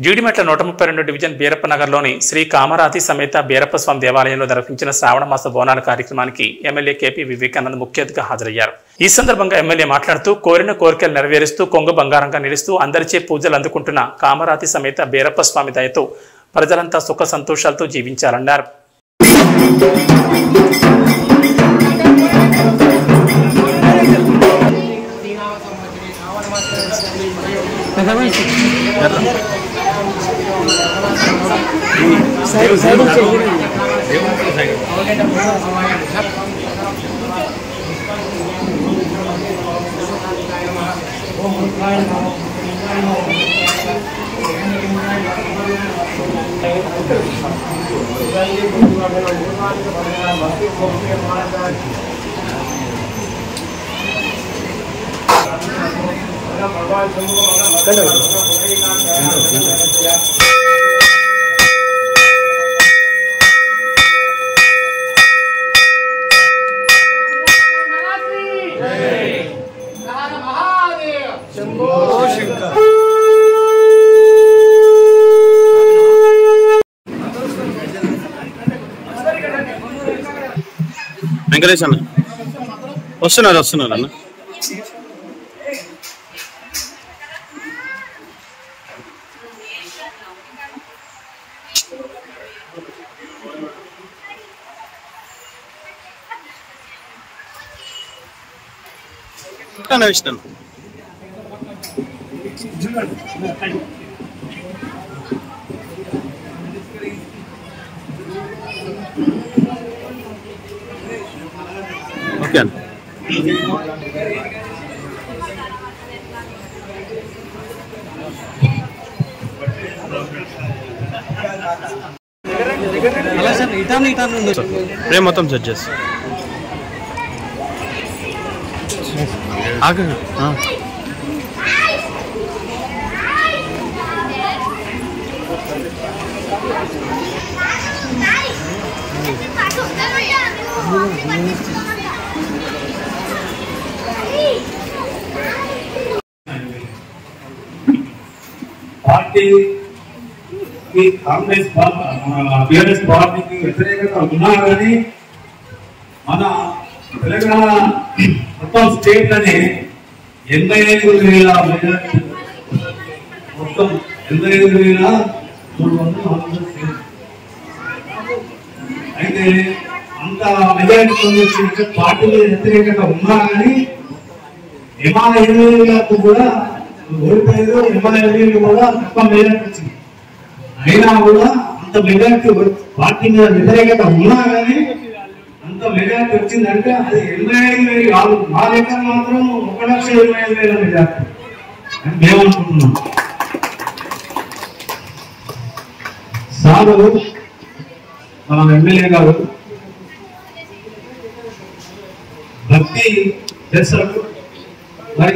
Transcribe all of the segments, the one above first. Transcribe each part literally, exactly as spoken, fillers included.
జీడిమెట్ల నూట ముప్పై రెండు డివిజన్ బీరప్ప నగర్లోని శ్రీ కామరాతి సమేత బీరప్ప స్వామి దేవాలయంలో నిర్వహించిన శ్రావణ మాస బోనాల కార్యక్రమానికి ఎమ్మెల్యే కేపీ వివేకానంద్ ముఖ్య అతిథిగా హాజరయ్యారు. ఈ సందర్భంగా ఎమ్మెల్యే మాట్లాడుతూ కోరిన కోరికలు నెరవేరుస్తూ కొంగు బంగారంగా నిలుస్తూ అందరిచే పూజలు అందుకుంటున్న కామరాతి సమేత బీరప్ప స్వామి దయతో ప్రజలంతా సుఖ సంతోషాలతో జీవించాలన్నారు. సైడ్ సైడ్ వెంకటేష్ అన్న వస్తున్నారు వస్తున్నారు అన్న విష్ణు ఓకే అన్న రేపు మొత్తం సెట్ చేస్తా ఆగ పార్టీ కాంగ్రెస్ టీఆర్ఎస్ పార్టీకి వ్యతిరేకంగా ఉన్నా కానీ మన తెలంగాణ మొత్తం స్టేట్లని ఎనభై ఐదు వేల మొత్తం ఎనభై ఐదు వేల మూడు వందల అయితే అంత మెజారిటీ పొందించిన పార్టీలు వ్యతిరేకంగా ఉన్నా కానీ హిమాలయ ఎమ్మెల్యేలకు కూడా ఓడిపోయారు. హిమాలయ ఎమ్మెల్యేలు కూడా తక్కువ మెజారిటీ వచ్చింది. అయినా కూడా అంత మెజారిటీ పార్టీ మీద వ్యతిరేకత ఉన్నా కానీ అంత మెజారిటీ వచ్చిందంటే అది ఎనభై ఐదు వేలు కాదు. మా లెక్క మాత్రం ఒక లక్ష ఇరవై ఐదు వేల మెజారిటీ అని మేమనుకుంటున్నాం. సారు మన ఎమ్మెల్యే గారు భక్తి చేస్తాడు. మరి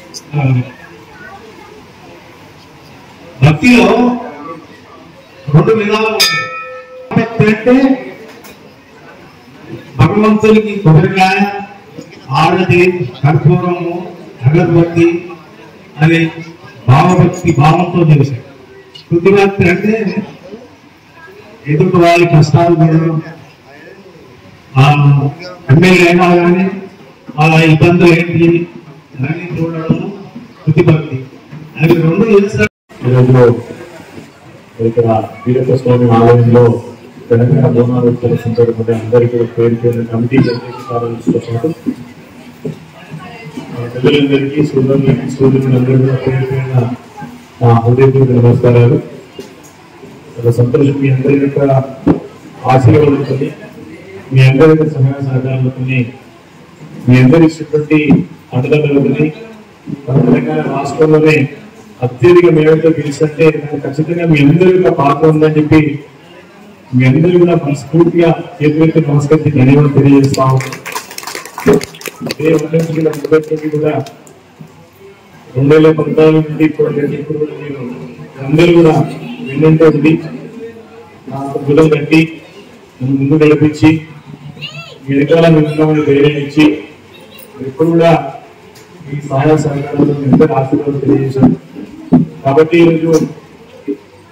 భక్తిలో రెండు విధాలు అంటే భగవంతునికి కొబ్బరికాయ, ఆరతి, కర్పూరము, అగరబత్తి అని భావభక్తి భావంతో చేశారు. శుద్ధిభక్తి అంటే ఎదుటి వారి కష్టాలు పడడం, ఎమ్మెల్యే అయినా కానీ వాళ్ళ ఇబ్బందులు ఏంటి అని చూడడం శుద్ధిభక్తి. అవి రెండు చేస్తారు. ఈరోజు ఇక్కడ బీరప్ప స్వామి ఆలయంలో తెలంగాణ బోనాలు తెలిసినటువంటి అందరికీ పేరు పేరు కమిటీ ప్రత్యేక పాటు పిల్లలందరికీ సోదరులకి సోదరులందరూ కూడా పేరు పేరున మా హృదయపూర్వక నమస్కారాలు. చాలా సంతోషం. మీ అందరి యొక్క ఆశీర్వాదాలతో మీ అందరి యొక్క సహాయ సహకారాలతో మీ అందరి ఇచ్చినటువంటి అండదండలతోని మన తెలంగాణ రాష్ట్రంలోనే అత్యధిక మేరతో గెలిస్తే ఖచ్చితంగా మీ అందరి యొక్క పాత్ర ఉందని చెప్పి మీ అందరూ కూడా మనస్ఫూర్తిగా చేతులెత్తి నమస్కరించి ధన్యవాదాలు తెలియజేస్తా ఉన్నాం. కూడా రెండు వేల పంతొమ్మిది నుండి ఇప్పుడు మీరు అందరూ కూడా వెన్నంటే ఉంది గులం కట్టి ముందు నడిపించి మీ రకాల మిమ్మల్ని ధైర్యం ఇచ్చి ఎప్పుడు కూడా ఈ సహాయ సహకారాలు ఎంత ఆశీర్వాదం తెలియజేశారు. కాబట్టి ఈరోజు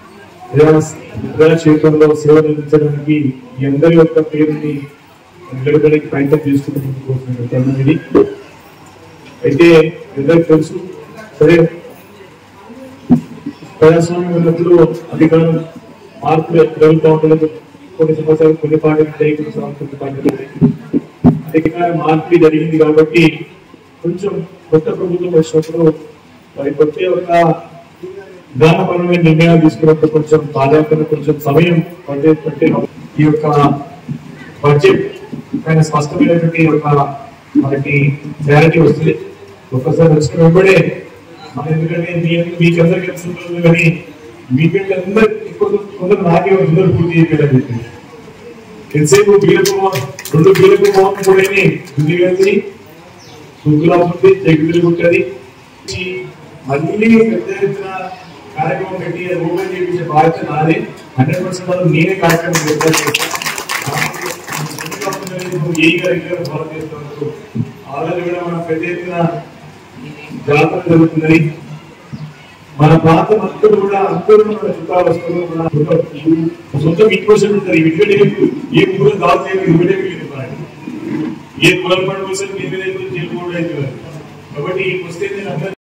ప్రజాక్షేత్రంలో సేవలు అందించడానికి మీ అందరి యొక్క పేరుని నిలబెట్టడానికి ప్రయత్నం చేసుకుంటున్నాను ఇది. అయితే అందరికి తెలుసు, సరే ప్రజాస్వామ్యం ఉన్నప్పుడు అధికారం మార్పులు జరుగుతూ ఉంటుంది. కొన్ని సంవత్సరాలు కొన్ని పార్టీలు ఉంటాయి, కొన్ని సంవత్సరాలు పార్టీలు ఉంటాయి. అధికారం మార్పు జరిగింది కాబట్టి కొంచెం కొత్త ప్రభుత్వం వచ్చినప్పుడు మరి కొత్త ఒక విధానపరమైన నిర్ణయాలు తీసుకున్నప్పుడు కొంచెం బాధాకరణ కొంచెం సమయం పట్టే పట్టే ఈ యొక్క బడ్జెట్ పైన స్పష్టమైనటువంటి ఒక మనకి క్లారిటీ వస్తుంది. ఒక్కసారి వచ్చిన వెంబడే ఎందుకంటే మీకు అందరికీ తెలుసుకుంటుంది, కానీ మీకంటే అందరు కొందరు నాకే అందరూ పూర్తి చేయడం చెప్పింది. ఎంతసేపు బీలకు రెండు బీలకు మోహన్ కూడా బుద్ధి కలిసి సుగ్గులా ఉంది, తెగులు ఉంటుంది. మళ్ళీ పెద్ద ఎత్తున కార్యక్రమం పెట్టి రూపాయలు చేయించే బాధ్యత నాదే. హండ్రెడ్ పర్సెంట్ వాళ్ళు నేనే కార్యక్రమం ఏర్పాటు చేస్తాను. ఏ గారు ఫాలో చేస్తున్నారు ఆల్రెడీ కూడా మన పెద్ద ఎత్తున జాతర జరుగుతుందని మన ప్రాంతం అందరూ కూడా అందరూ మన చుట్టాలు వస్తారు. సొంత మీకోసం ఉంటారు. ఈ విడిపెట్టే ఏ పూలం దాల్ చేయాలి విడిపెట్టే ఏ కులం పడి కోసం మీ మీద అయితే కాబట్టి వస్తే నేను